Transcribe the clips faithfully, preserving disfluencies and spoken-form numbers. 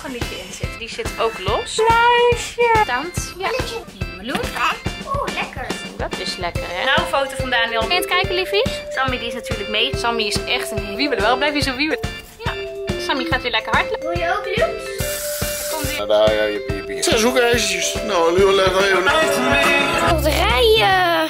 nog een liedje in zitten. Die zit ook los. Luisje. Dans. Ja. Meloen. Oeh, lekker. Dat is lekker, hè? Nou, een foto van Daniel. Kun je het kijken, liefie? Sammy die is natuurlijk mee. Sammy is echt een wiebelen. Blijf je zo wiebelen. Ja. Sammy gaat weer lekker hard. Wil je ook Luus? Nou, daar, ja, je piepie. Zes hoekijzertjes. Nou, nu leg dan even uit. Wat rijden.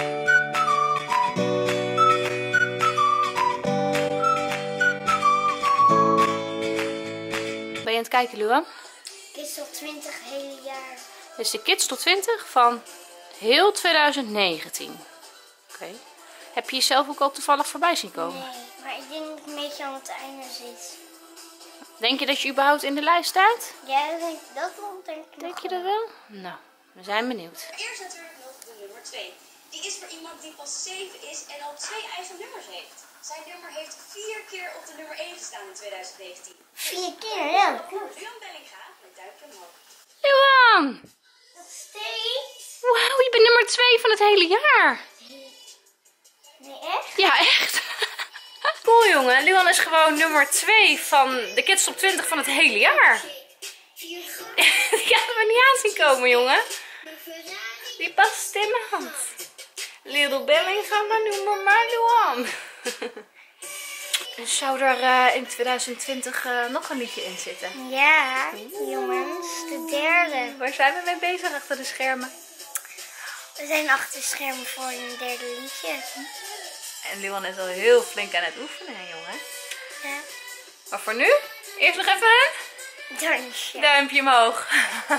Ben je aan het kijken, Lua? Kids tot twintig hele jaar. Dit is de Kids tot twintig van heel twintig negentien. Oké. Okay. Heb je jezelf ook al toevallig voorbij zien komen? Nee, maar ik denk dat ik een beetje aan het einde zit. Denk je dat je überhaupt in de lijst staat? Ja, dat denk, dat denk ik. Denk je dat wel? Nou, we zijn benieuwd. Eerst natuurlijk nog de nummer twee. Die is voor iemand die pas zeven is en al twee eigen nummers heeft. Zijn nummer heeft vier keer op de nummer één gestaan in twintig negentien. Vier keer, ja. Luan Bellinga met duimpje omhoog. Luan! Nog steeds? Wauw, je bent nummer twee van het hele jaar. Nee, echt? Ja, echt. Cool, jongen. Luan is gewoon nummer twee van de Kids Top twintig van het hele jaar. Die hadden we niet aan zien komen, jongen. Die past in mijn hand. Little Bellinga, maar noem maar Luan. Zou er uh, in twintig twintig uh, nog een liedje in zitten? Ja, jongens. De derde. Waar zijn we mee bezig achter de schermen? We zijn achter de schermen voor een derde liedje. En Luan is al heel flink aan het oefenen, hè, jongen. Ja. Maar voor nu, eerst nog even een Dansje. duimpje omhoog.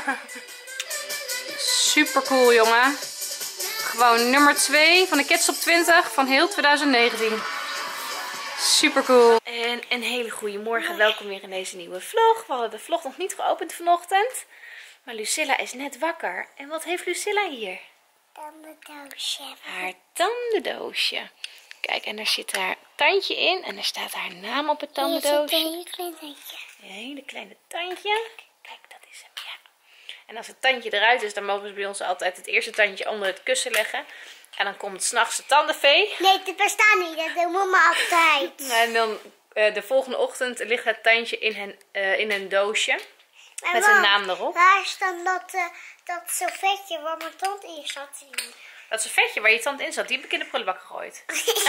Super cool, jongen. Gewoon nummer twee van de Kids Top twintig van heel twintig negentien. Super cool. En een hele goede morgen. Welkom weer in deze nieuwe vlog. We hadden de vlog nog niet geopend vanochtend. Maar Lucilla is net wakker. En wat heeft Lucilla hier? Tandendoosje. Haar tandendoosje. Kijk, en daar zit haar tandje in. En er staat haar naam op het tandendoosje. Hier zit een heel klein tandje. Een hele kleine tandje. Kijk, dat is hem, ja. En als het tandje eruit is, dan mogen ze bij ons altijd het eerste tandje onder het kussen leggen. En dan komt 's nachts de tandenvee. Nee, dat bestaat niet. Dat doet mama altijd. En dan uh, de volgende ochtend ligt het tandje in, hen, uh, in een doosje. Maar met mam, een naam erop. Waar is dan dat, uh, dat servetje waar mijn tand in zat? Dat servetje waar je tand in zat, die heb ik in de prullenbak gegooid.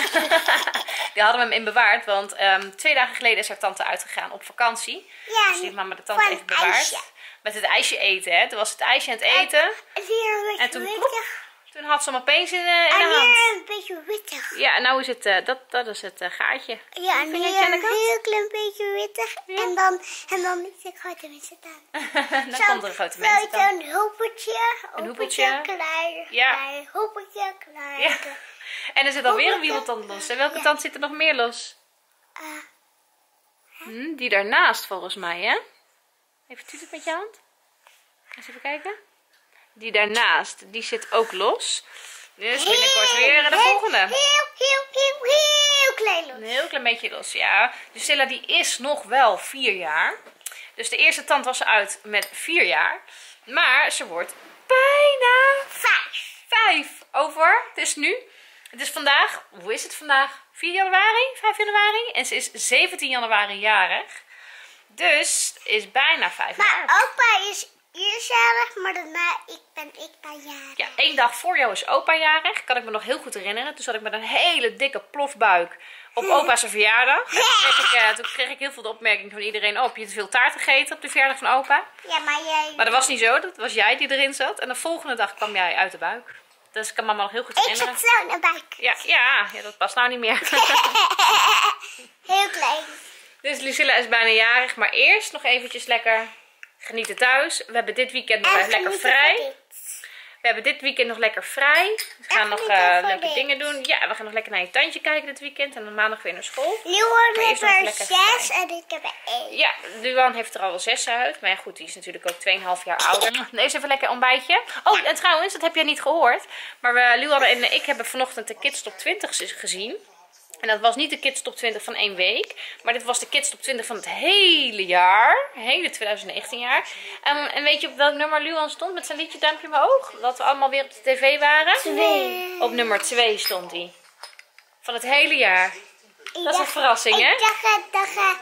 Die hadden we hem in bewaard, want um, twee dagen geleden is haar tante uitgegaan op vakantie. Ja, dus die heeft mama de tand even bewaard. IJsje. Met het ijsje eten, hè. Toen was het ijsje aan het eten. En, weer een En toen, beetje plop, wittig. toen had ze hem opeens in, uh, in En de hand. weer een beetje wittig. Ja, en nou is het, uh, dat, dat is het uh, gaatje. Ja, en Vind je weer het, een Janneke? heel klein beetje wittig. Ja. En dan, en dan niet de grote mensen dan. Dan komt er een grote mensen dan. Een hoepeltje. Een hoepeltje. Klein, Ja. klein, hoepeltje, klein. Ja. En er zit alweer een Hoepeltje. wiebeltand los. En welke Ja. tand zit er nog meer los? Uh, Hm, die daarnaast volgens mij, hè? Even tuut het met je hand. Eens even kijken. Die daarnaast, die zit ook los. Dus binnenkort weer de volgende. Heel, heel, heel, heel klein los. Een heel klein beetje los, ja. Lucilla die is nog wel vier jaar. Dus de eerste tand was uit met vier jaar. Maar ze wordt bijna Vijf. vijf. Over, het is nu. Het is vandaag, hoe is het vandaag? vier januari, vijf januari. En ze is zeventien januari jarig. Dus is bijna vijf jaar. Maar opa is eerstjarig, maar daarna ik ben ik ben jarig. Ja, één dag voor jou is opa jarig. Kan ik me nog heel goed herinneren. Toen zat ik met een hele dikke plofbuik op opa's verjaardag. En toen, kreeg ik, uh, toen kreeg ik heel veel de opmerking van iedereen. Oh, heb je te veel taart gegeten op de verjaardag van opa? Ja, maar jij... Maar dat was niet zo. Dat was jij die erin zat. En de volgende dag kwam jij uit de buik. Dus ik kan mama nog heel goed Ik herinneren. zit zo naar buik. Ja, ja, ja, dat past nou niet meer. Heel klein. Dus Lucilla is bijna jarig. Maar eerst nog eventjes lekker genieten thuis. We hebben dit weekend nog even lekker genieten vrij. van dit. We hebben dit weekend nog lekker vrij. We gaan En nog genieten uh, van leuke dit. dingen doen. Ja, we gaan nog lekker naar je tandje kijken dit weekend. En dan maandag weer naar school. Luan Maar heeft eerst nog er lekker zes vrij. en ik heb er één. Ja, Luan heeft er al wel zes uit. Maar ja, goed, die is natuurlijk ook twee komma vijf jaar ouder. Eerst even lekker ontbijtje. Oh, en trouwens, dat heb jij niet gehoord. Maar we, Luan en ik hebben vanochtend de Kids Top twintig gezien. En dat was niet de Kids Top twintig van één week. Maar dit was de Kids Top twintig van het hele jaar. Hele twintig negentien jaar. Um, en weet je op welk nummer Luan stond met zijn liedje Duimpje Omhoog? Dat we allemaal weer op de tv waren? Twee. Op nummer twee stond hij. Van het hele jaar. Ik Dat is een dacht- verrassing, hè? Ik dacht, ik dacht,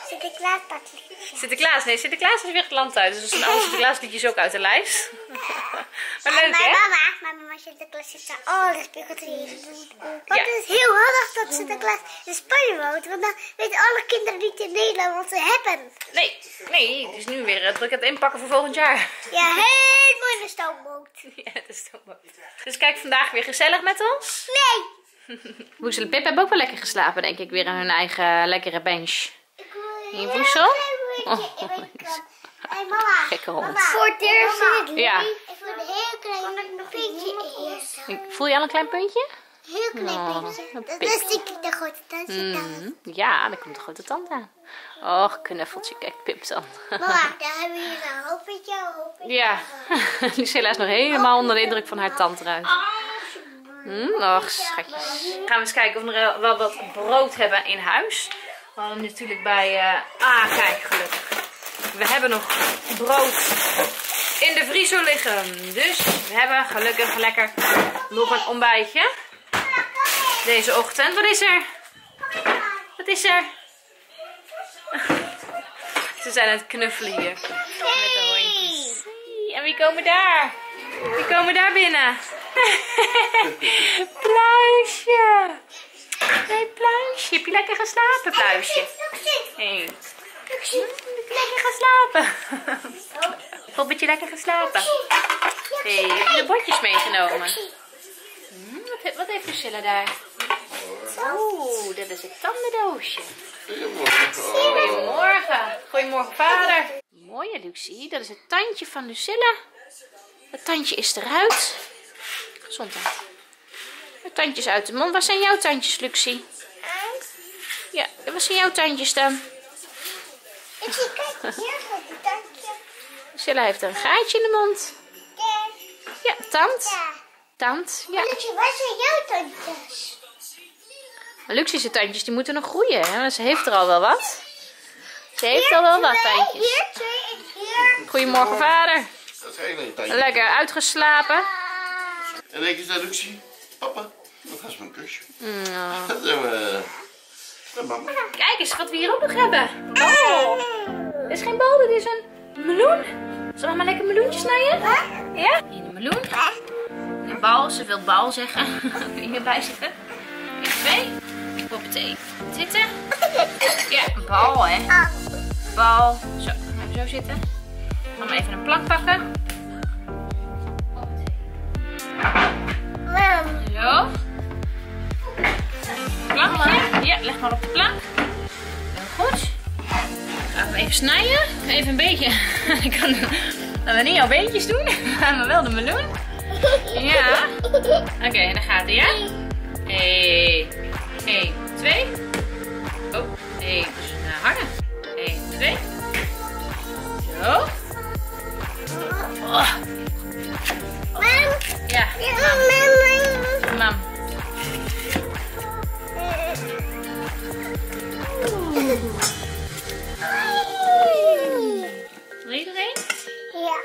Sinterklaas pakje. Sinterklaas, nee, Sinterklaas is weer het land uit. Dus dat zijn alle Sinterklaasliedjes ook uit de lijst. Maar leuk, En hè? mijn mama, mijn mama Sinterklaas zit daar alles biggetje. Want Ja. het is heel handig dat Sinterklaas in Spanje woont. Want dan weten alle kinderen niet in Nederland wat ze hebben. Nee, nee, het is nu weer druk aan het inpakken voor volgend jaar. Ja, heel mooi in de stoomboot. Ja, dat is toch mooi. Dus kijk, vandaag weer gezellig met ons. Nee. Woezel en Pip hebben ook wel lekker geslapen, denk ik. Weer aan hun eigen lekkere bench. Ik wil Hier, een Woesel? heel klein beetje. Oh, Ik weet het. Hé mama. Gekke hond. Mama, voor het eerst in het leven. Ja. Ik wil een heel klein puntje eerst. Voel je al een klein puntje? Heel klein Oh, puntje. een Dat pik. is die de grote tand. Mhm. Ja, daar komt de grote tand aan. Och, knuffeltje. Kijk, Pip dan. Mama, daar hebben we hier een hoopetje, een hoopetje. Ja, Lucilla is nog helemaal onder de indruk van haar tandruis. Hm, och, schatjes. Gaan we eens kijken of we nog wel wat brood hebben in huis. We hadden natuurlijk bij... Uh... Ah, kijk, gelukkig. We hebben nog brood in de vriezer liggen. Dus we hebben gelukkig lekker nog een ontbijtje. Deze ochtend. Wat is er? Wat is er? Ze zijn aan het knuffelen hier. Met de hondjes. Hey, en wie komen daar? Wie komen daar binnen? Pluisje. Nee, Pluisje. Heb je lekker geslapen, Pluisje? Hey. Lekker geslapen. Poppetje, lekker geslapen. Hey, heb je de bordjes meegenomen? Hm, wat, he- wat heeft Lucilla daar? Oeh, dat is het tandendoosje. Goedemorgen. Goedemorgen, vader. Mooie, Lucie. Dat is het tandje van Lucilla. Het tandje is eruit. Gezondheid. Het tandje is uit de mond. Waar zijn jouw tandjes, Lucie? Ja, waar zijn jouw tandjes dan? Ik zie, kijk, hier gaat het tandje. Lucilla heeft een gaatje in de mond. Kijk. Ja, tand. Ja. Tand, ja. Lucie, waar zijn jouw tandjes? Maar Luxie's tandjes die moeten nog groeien, hè? Want ze heeft er al wel wat. Ze heeft al wel wat tandjes. Hier twee en hier. Goedemorgen, vader. Dat is geen tandje. Lekker uitgeslapen. En denk eens naar Lucie. Papa, dat was mijn kusje. Nou. Dat doen we. Dat mama. Kijk eens wat we hier ook nog hebben. Oh, dit is geen bal, dit is een meloen. Zullen we maar lekker meloentjes snijden? Ja? Hier een meloen. Een bal, ze wil bal zeggen. Hierbij zitten. En twee. Hoppatee. Zitten. Ja, een bal hè. Bal. Zo, even zo zitten. Dan maar even een plank pakken. Zo. Plankje. Ja, leg maar op de plank. Heel goed. Gaan we even snijden. Even een beetje. Ik kan dan we niet jouw beentjes doen. Gaan we wel de meloen. Ja. Oké, okay, dan gaat hij, ja? één, één, twee. Oh, nee, dat is een harde. één, twee. Zo. Oh. Ja, mam. Mam. Wil je er een? Ja.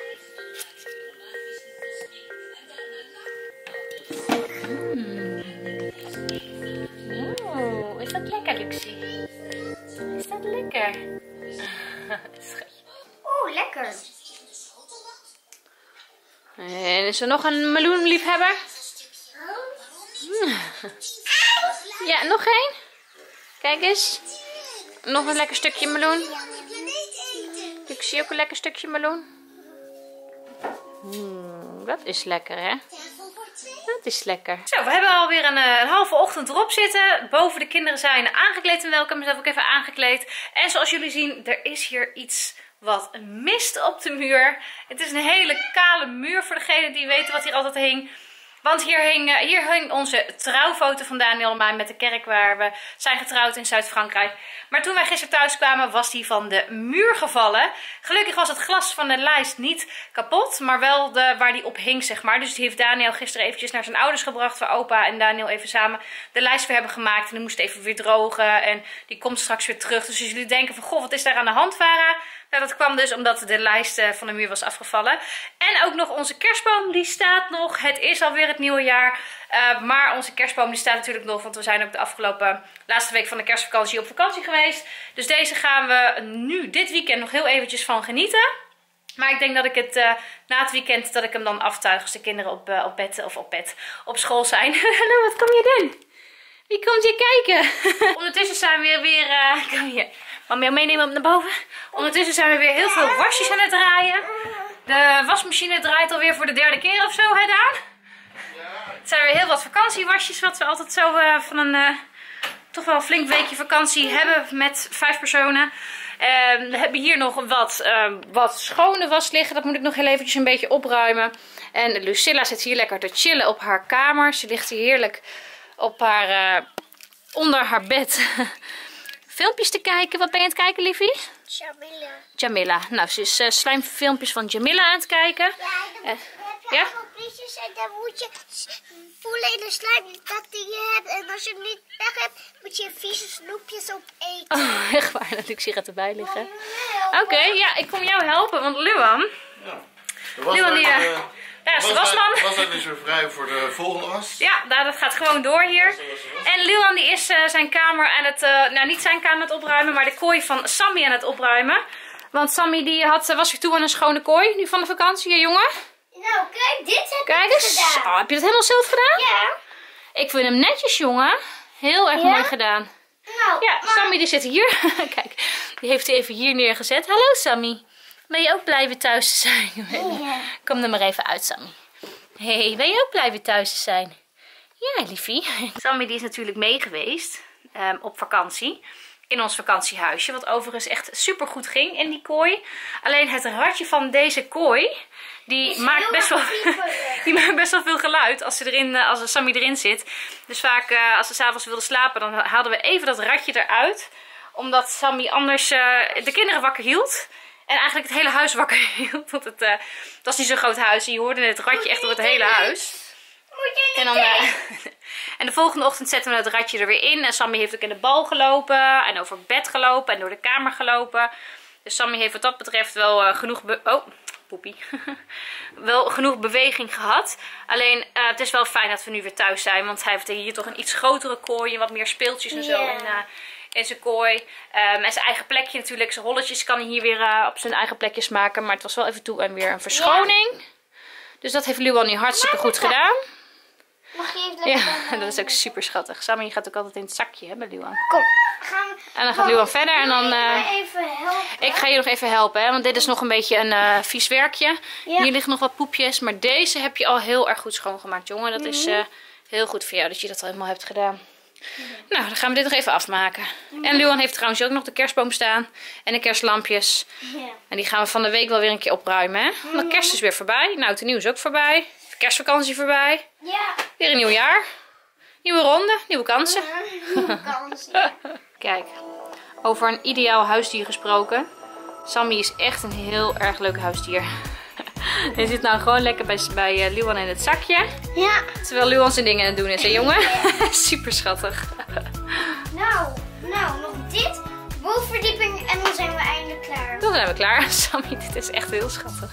Oh, is dat lekker, Luxie? Is dat lekker? Schatje. Oeh, lekker. En is er nog een meloenliefhebber? Ja, nog één. Kijk eens. Nog een lekker stukje meloen. Ik zie ook een lekker stukje meloen. Mm, dat is lekker, hè? Dat is lekker. Zo, we hebben alweer een, een halve ochtend erop zitten. Boven de kinderen zijn aangekleed en welkom. Mezelf ook even aangekleed. En zoals jullie zien, er is hier iets wat mist op de muur. Het is een hele kale muur voor degenen die weten wat hier altijd hing. Want hier hing, hier hing onze trouwfoto van Daniel en mij met de kerk waar we zijn getrouwd in Zuid-Frankrijk. Maar toen wij gisteren thuis kwamen was die van de muur gevallen. Gelukkig was het glas van de lijst niet kapot, maar wel de, waar die op hing, zeg maar. Dus die heeft Daniel gisteren eventjes naar zijn ouders gebracht, waar opa en Daniel even samen de lijst weer hebben gemaakt. En die moest even weer drogen en die komt straks weer terug. Dus als jullie denken van, goh, wat is daar aan de hand, Vara? Nou, dat kwam dus omdat de lijst uh, van de muur was afgevallen. En ook nog onze kerstboom, die staat nog. Het is alweer het nieuwe jaar. Uh, maar onze kerstboom die staat natuurlijk nog. Want we zijn ook de afgelopen laatste week van de kerstvakantie op vakantie geweest. Dus deze gaan we nu dit weekend nog heel eventjes van genieten. Maar ik denk dat ik het uh, na het weekend dat ik hem dan aftuig als de kinderen op, uh, op bed of op bed op school zijn. Hallo, wat kom je doen? Wie komt hier kijken? Ondertussen zijn we weer weer. Uh, kom hier. Mam jou meenemen op naar boven. Ondertussen zijn we weer heel veel wasjes aan het draaien. De wasmachine draait alweer voor de derde keer of zo, hè Daan? Het zijn weer heel wat vakantiewasjes wat we altijd zo uh, van een uh, toch wel een flink weekje vakantie hebben met vijf personen. Uh, we hebben hier nog wat, uh, wat schone was liggen. Dat moet ik nog heel eventjes een beetje opruimen. En Lucilla zit hier lekker te chillen op haar kamer. Ze ligt hier heerlijk op haar, uh, onder haar bed filmpjes te kijken. Wat ben je aan het kijken, liefie? Jamila. Jamila. Nou, ze is uh, slijmfilmpjes van Jamila aan het kijken. Ja, dan uh, heb je ja? allemaal prietjes en dan moet je voelen in de slijm dat die je hebt. En als je hem niet weg hebt, moet je vieze snoepjes opeten. Oh, echt waar. Dat Luxie gaat erbij liggen. Oké, okay, ja, ik kom jou helpen. Want Luan... Ja. Luan die... Uh, daar is de wasman. Was hij dus weer vrij voor de volgende was? Ja, nou, dat gaat gewoon door hier. En Luan die is uh, zijn kamer aan het... Uh, nou, niet zijn kamer aan het opruimen, maar de kooi van Sammy aan het opruimen. Want Sammy die had, uh, was weer toe aan een schone kooi. Nu van de vakantie, jongen. Nou, kijk, dit heb kijk ik eens. gedaan. Oh, heb je dat helemaal zelf gedaan? Ja. Ik vind hem netjes, jongen. Heel erg Ja? mooi gedaan. Nou, Ja, maar... Sammy die zit hier. Kijk, die heeft hij even hier neergezet. Hallo Sammy. Wil je ook blijven thuis te zijn? Ja. Kom er maar even uit, Sammy. Hé, hey, wil je ook blijven thuis te zijn? Ja, liefie. Sammy die is natuurlijk mee geweest um, op vakantie. In ons vakantiehuisje. Wat overigens echt super goed ging in die kooi. Alleen het ratje van deze kooi... Die maakt, best wel, die maakt best wel veel geluid als, ze erin, als Sammy erin zit. Dus vaak uh, als ze 's avonds wilde slapen, dan haalden we even dat ratje eruit. Omdat Sammy anders uh, de kinderen wakker hield. En eigenlijk het hele huis wakker hield. Want het, uh, het was niet zo'n groot huis. Je hoorde het ratje echt door het hele huis. En, dan, uh, en de volgende ochtend zetten we het ratje er weer in. En Sammy heeft ook in de bal gelopen. En over het bed gelopen. En door de kamer gelopen. Dus Sammy heeft wat dat betreft wel uh, genoeg... Be oh, poepie. wel genoeg beweging gehad. Alleen uh, het is wel fijn dat we nu weer thuis zijn. Want hij heeft hier toch een iets grotere kooi. En wat meer speeltjes en zo Yeah. in, uh, in zijn kooi. Um, en zijn eigen plekje natuurlijk. Zijn rolletjes kan hij hier weer uh, op zijn eigen plekjes maken. Maar het was wel even toe en weer een verschoning. Yeah. Dus dat heeft Luan nu hartstikke goed gedaan. Mag je even lekker Ja, dat is ook super schattig. Sammy gaat ook altijd in het zakje, hè, bij Luan. Kom, gaan we... En dan gaat Luan verder en dan... Uh, Uh, even helpen. ik ga je nog even helpen, hè, want dit is nog een beetje een uh, vies werkje. Ja. Hier liggen nog wat poepjes, maar deze heb je al heel erg goed schoongemaakt, jongen. Dat is uh, heel goed voor jou dat je dat al helemaal hebt gedaan. Ja. Nou, dan gaan we dit nog even afmaken. Ja. En Luan heeft trouwens ook nog de kerstboom staan en de kerstlampjes. Ja. En die gaan we van de week wel weer een keer opruimen, hè. Want de kerst is weer voorbij. Nou, het nieuw is ook voorbij. Kerstvakantie voorbij. Ja. Weer een nieuw jaar. Nieuwe ronde, nieuwe kansen. Nieuwe kansen. Kijk, over een ideaal huisdier gesproken. Sammy is echt een heel erg leuk huisdier. Hij zit nou gewoon lekker bij, bij uh, Luan in het zakje. Ja. Terwijl Luan zijn dingen aan het doen is, hè jongen? Super schattig. Nou, nou, nog dit. Bovenverdieping en dan zijn we eindelijk klaar. Dan zijn we klaar. Sammy, dit is echt heel schattig.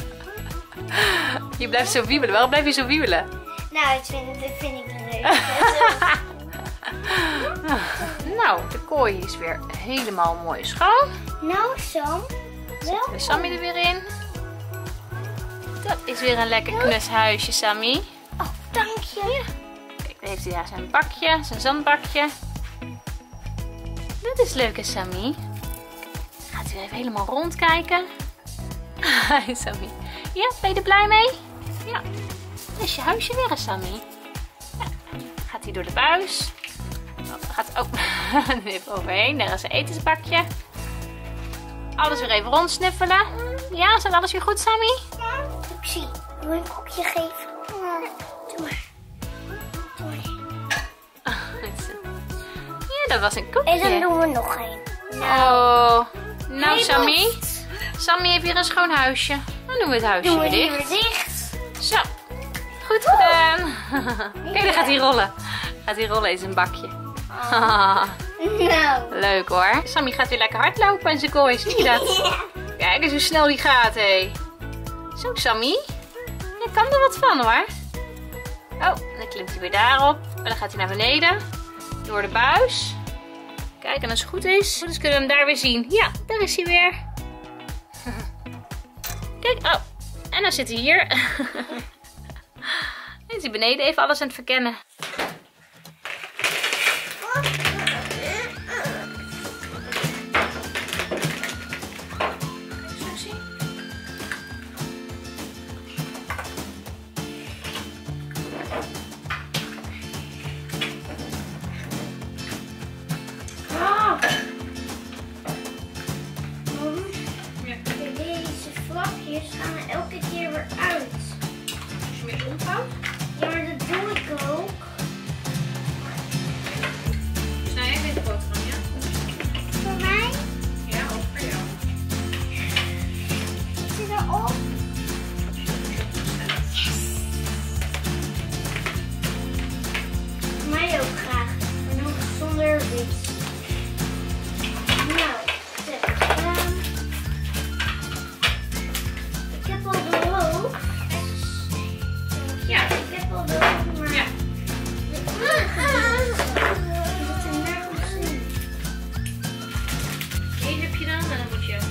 Je blijft zo wiebelen. Waarom blijf je zo wiebelen? Nou, dat vind, dat vind ik leuk. Nou, de kooi is weer helemaal mooi schoon. Nou, Sam. Zetten we Sammy er weer in. Dat is weer een lekker knus huisje, Sammy. Oh, dank je. Kijk, daar heeft hij daar zijn bakje, zijn zandbakje. Dat is leuk, hè, Sammy? Gaat hij weer even helemaal rondkijken. Hi, Sammy. Ja, ben je er blij mee? Ja. Dat is je huisje weer, hè, Sammy? Ja. Gaat hij door de buis. Oh, gaat ook even overheen. Daar is een etensbakje. Alles weer even rondsnuffelen. Ja, is alles weer goed, Sammy? Ja, ik zie. Wil je een koekje geven? Ja, doe maar. Doe maar. Ja, dat was een koekje. En dan doen we nog een. Nou, nou Hey, Sammy. Boft. Sammy heeft weer een schoon huisje. Dan doen we het huisje Doen we weer die dicht. weer dicht. Zo, goed gedaan. Kijk, daar gaat hij rollen. Gaat hij rollen in zijn bakje. Nou. Leuk hoor. Sammy gaat weer lekker hardlopen in zijn kooi. Zie je dat? Kijk eens hoe snel die gaat, hé. Zo, Sammy. Je kan er wat van, hoor. Oh, dan klimt hij weer daarop. En dan gaat hij naar beneden. Door de buis. Kijk, en als het goed is, dus kunnen we hem daar weer zien. Ja, daar is hij weer. Kijk, oh. En dan zit hij hier. En is hij beneden even alles aan het verkennen. Gaan er elke keer weer uit. Als je weer omvouwt. Ja, maar dat doe ik ook. Snij jij deze boterham, ja? Voor mij? Ja, ook voor jou. Zit ze erop? Voor mij ook graag. Maar nog zonder wit. Nou, zet het gedaan. Ik heb al de hoofd. Ja. Ik heb al de hoofd, maar... Ja. Eén heb je dan en dan moet je...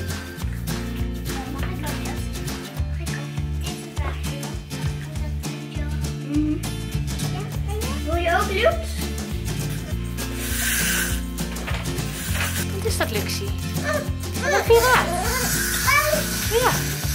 Mag ik ook dat? Mag ik ook dit vragen? Mhm. Wil je ook lucht? Wat is dat, Luxie? Een piraat. Ja.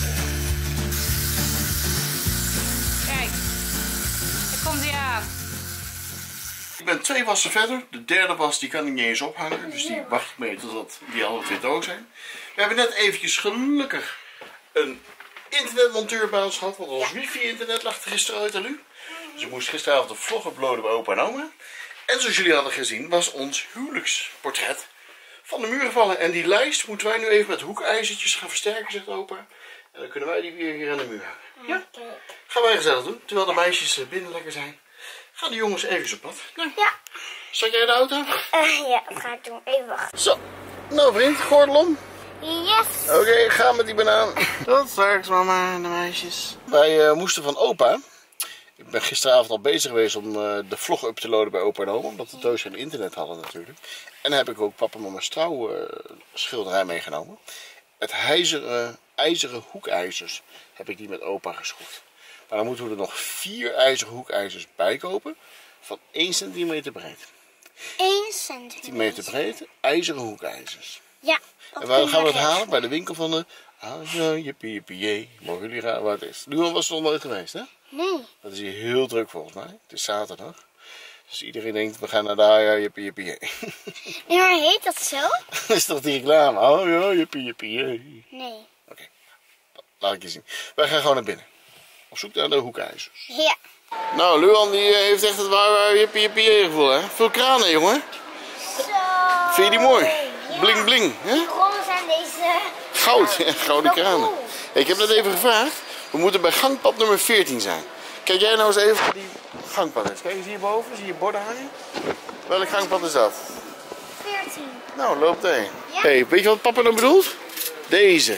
Kijk. Daar komt hij aan. Ik ben twee wassen verder. De derde was die kan ik niet eens ophangen. Dus die wacht ik mee totdat die alle twee droog zijn. We hebben net eventjes gelukkig een internetmonteur bij ons gehad. Want ons wifi-internet lag er gisteren uit aan u. Dus ik moest gisteravond een vlog uploaden bij opa en oma. En zoals jullie hadden gezien was ons huwelijksportret van de muur gevallen. En die lijst moeten wij nu even met hoekijzertjes gaan versterken, zegt opa. En dan kunnen wij die weer hier aan de muur hangen. Ja? Gaan wij gezellig doen. Terwijl de meisjes binnen lekker zijn. Gaan de jongens even op pad. Nou, Ja. zat jij in de auto? Uh, ja, dat ga ik doen. Even wachten. Zo. Nou vriend, gordel om. Yes. Oké, okay, ga met die banaan. Tot straks mama en de meisjes. Wij uh, moesten van opa. Ik ben gisteravond al bezig geweest om uh, de vlog up te loaden bij opa en oma. Omdat we thuis geen internet hadden natuurlijk. En dan heb ik ook papa en mama's trouw uh, schilderij meegenomen. Het ijzeren, ijzeren hoekijzers heb ik die met opa geschroefd. Maar dan moeten we er nog vier ijzeren hoekijzers bij kopen. Van één centimeter breed. één centimeter. centimeter breed, ijzeren hoekijzers. Ja. En waar gaan we het halen? Bij de winkel van de... Ah, ja, jippie, jippie, jee. Mogen jullie raden waar het is? Luan was er nog nooit geweest, hè? Nee. Dat is hier heel druk volgens mij. Het is zaterdag. Dus iedereen denkt, we gaan naar daar, ja, jippie, jippie, jee. Nee, maar heet dat zo? Dat is toch die reclame? Oh ja, jippie, jippie, jee. Nee. Oké, okay. Laat ik je zien. Wij gaan gewoon naar binnen. Op zoek naar de hoekijzers. Ja. Nou, Luan die heeft echt het waar jippie, jippie, jee gevoel, hè? Veel kranen, jongen. Zo. Vind je die mooi? Ja. Bling, bling, hè? Die rollen zijn deze... Goud, ja, gouden Wel kranen. cool. Hey, ik heb net even gevraagd. We moeten bij gangpad nummer veertien zijn. Kijk jij nou eens even waar die gangpad is. Kijk eens hierboven, zie je borden hangen? Welk gangpad is dat? veertien. Nou, loopt heen. Ja. Hey, weet je wat papa dan bedoelt? Deze.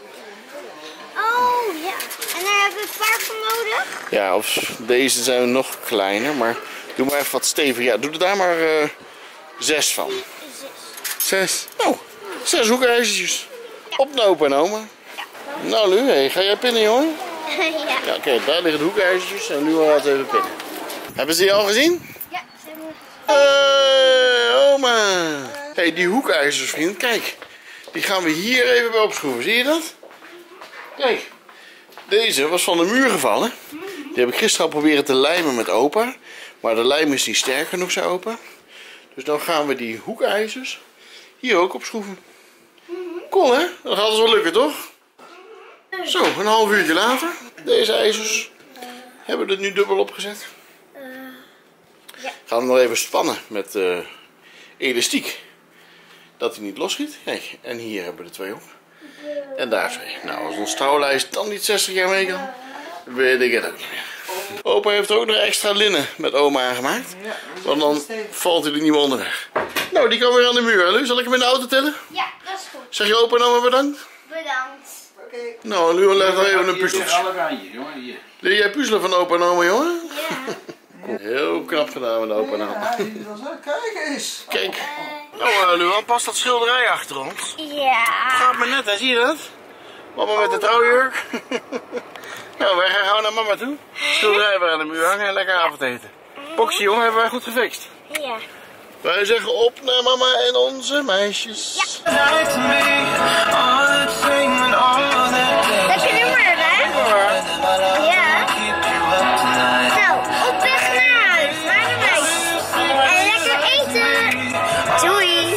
Oh, ja. En daar hebben we een paar van nodig? Ja, of deze zijn nog kleiner, maar doe maar even wat stevig. Ja, doe er daar maar uh, zes van. Zes. Zes. Nou, zes hoekijzertjes. Op naar opa en oma. Nou, Lu, hey, ga jij pinnen, jongen? Ja. Ja, kijk, daar liggen de hoekijzertjes en nu gaat even pinnen. Hebben ze die al gezien? Ja, ze hebben... Hey, oma. Hey, die hoekijzers, vriend, kijk. Die gaan we hier even bij opschroeven. Zie je dat? Kijk. Deze was van de muur gevallen. Die heb ik gisteren al proberen te lijmen met opa. Maar de lijm is niet sterk genoeg, zei opa. Dus dan gaan we die hoekijzers hier ook opschroeven. Cool, hè? Dat gaat ons wel lukken, toch? Zo, een half uurtje later. Deze ijzers hebben we er nu dubbel opgezet. ja. Gaan we nog even spannen met uh, elastiek. Dat hij niet losschiet. Kijk, en hier hebben we er twee op. En daar twee. Nou, als ons trouwlijst dan niet zestig jaar mee kan, weet ik het ook niet meer. Opa heeft er ook nog extra linnen met oma aangemaakt. Want dan valt hij er niet meer onderweg. Nou, die kan weer aan de muur. Hè? Zal ik hem in de auto tillen? Ja, dat is goed. Zeg je opa nou maar bedankt? Bedankt. kijk. Nou, Luan legt nog even een puzzeltje. Alle randjes, jongen. Hier. Leer jij puzzelen van opa en oma, jongen? Ja. Heel knap gedaan met opa en oma. Ja, dit was wel- kijk eens. Kijk. Nou, Luan, past dat schilderij achter ons? Ja. Gaat me net, hè? Zie je dat? Mama met de trouwjurk. Nou, wij gaan gewoon naar mama toe. Schilderij weer aan de muur hangen en lekker avondeten. Boxje, jongen, hebben wij goed gefixt. Ja. Wij zeggen op naar mama en onze meisjes. Ja. Heb je nummer erbij? Ja. Nou, op weg naar huis, naar de meisjes. En lekker eten. Doei.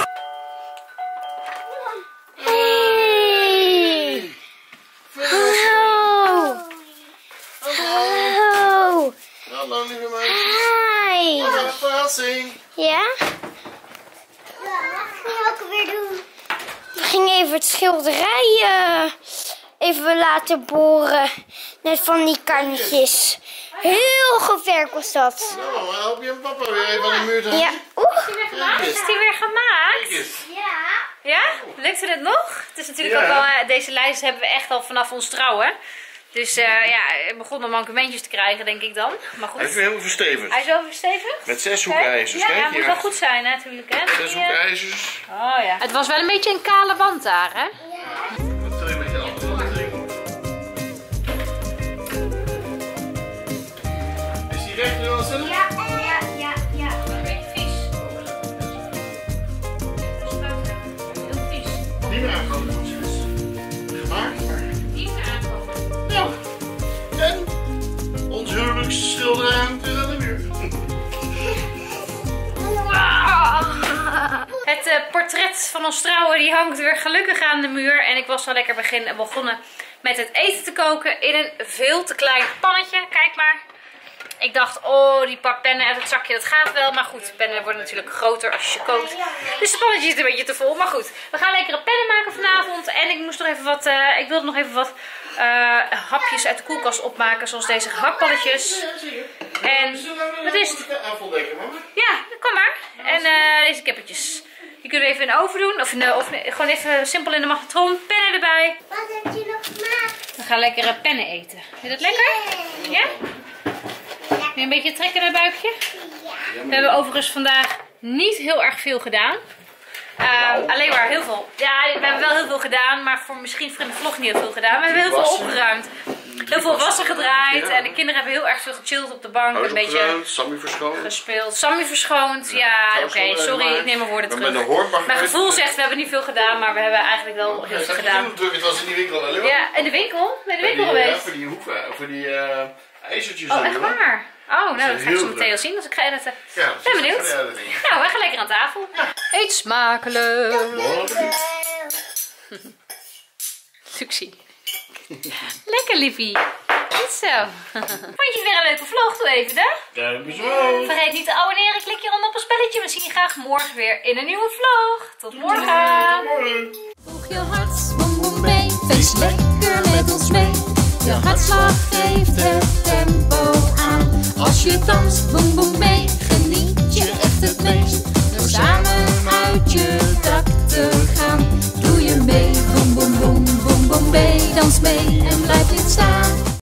Hey. Hallo. Hallo. Hallo, lieve meisjes. Hi. Wat een verrassing. Ja? Wat ga je ook weer doen? Ik ging even het schilderij uh, even laten boren. Net van die kantjes. Heel goed werk was dat. Nou, mama, help je papa weer even aan de muur te Ja. hangen? Oeh. Is die weer gemaakt? Kijk eens. Ja. Ja? Lukte het nog? Het is natuurlijk Ja. ook wel, uh, deze lijst hebben we echt al vanaf ons trouwen. Dus uh, ja, het begon nog mankementjes te krijgen, denk ik dan. Maar goed. Hij is weer helemaal verstevigd. Hij is wel verstevigd. Met zes Kijk. hoekijzers. Ja, Kijk, ja, moet hier wel achter. goed zijn hè, natuurlijk. Hè? Zes Die, uh, hoekijzers. Oh ja. Het was wel een beetje een kale wand daar, hè? Wat wil je met je handen doen? Is die recht nu al zitten? Ja, ja, ja, ja. Een beetje vies. Heel vies. Niet meer aankomen, jongens. Gemaakt, maar... Niet meer aankomen. Nou, en ons huwelijksschilderij hangt weer aan de muur. Het uh, portret van ons trouwen die hangt weer gelukkig aan de muur. En ik was al lekker begin, begonnen met het eten te koken in een veel te klein pannetje. Kijk maar. Ik dacht, oh die paar pennen uit het zakje, dat gaat wel. Maar goed, pennen worden natuurlijk groter als je ze kookt. Dus het pannetje zit een beetje te vol. Maar goed, we gaan lekkere pennen maken vanavond. En ik moest nog even wat, uh, ik wilde nog even wat uh, hapjes uit de koelkast opmaken. Zoals deze gehaktballetjes. En wat is het? De afval dekken, mama. Ja, kom maar. En uh, deze kippetjes. Die kunnen we even in de oven doen. Of, in de, of gewoon even simpel in de magnetron. Pennen erbij. Wat heb je nog gemaakt? We gaan lekkere pennen eten. Vind je dat lekker? Ja? Wil je een beetje trekken naar het buikje? We hebben overigens vandaag niet heel erg veel gedaan. Uh, alleen maar heel veel. Ja, we hebben wel heel veel gedaan. Maar voor misschien voor in de vlog niet heel veel gedaan. We hebben heel veel opgeruimd. Heel veel wassen gedraaid. En de kinderen hebben heel erg veel gechilled op de bank. Een beetje Sammy verschoond. gespeeld. Sammy verschoond. Ja, oké. Okay, sorry. Ik neem mijn woorden terug. Mijn gevoel zegt we hebben niet veel gedaan. Maar we hebben eigenlijk wel heel veel gedaan. Het was in die winkel. Hè, Ja, in de winkel? Ben je in de winkel geweest? Ja, voor die hoeven, voor die uh, ijzertjes. Oh, echt waar? Oh, nou dat ga ik zo meteen al zien als ik ga editen. Ja, ben benieuwd. Nou, wij gaan lekker aan tafel. Eet smakelijk. Succes. Lekker liefie. Goed zo. Vond je het weer een leuke vlog? Doe even hè? Duimpjes omhoog. Vergeet niet te abonneren. Klik hieronder op een spelletje. We zien je graag morgen weer in een nieuwe vlog. Tot morgen. Voeg je hart, boem boem mee. Feest lekker met ons mee. Je hartslag geeft het tempo aan. Als je danst, boem boem mee. Geniet je echt het meest.